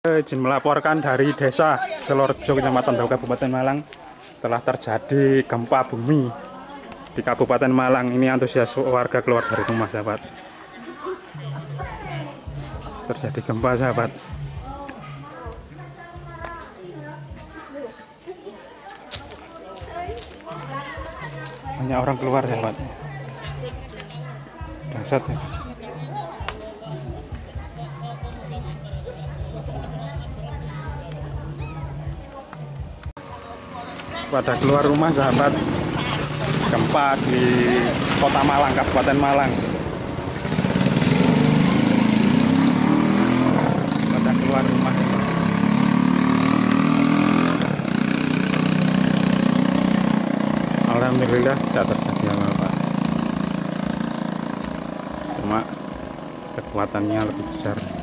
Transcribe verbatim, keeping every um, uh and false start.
Izin melaporkan dari Desa Selorjo, Kecamatan Bau, Kabupaten Malang, telah terjadi gempa bumi di Kabupaten Malang. Ini antusias warga keluar dari rumah, sahabat. Terjadi gempa, sahabat. Banyak orang keluar, sahabat. Dahsyat ya. Pada keluar rumah, sahabat. Gempa di Kota Malang, Kabupaten Malang. Pada keluar rumah. Alhamdulillah tidak terjadi apa-apa. Cuma kekuatannya lebih besar.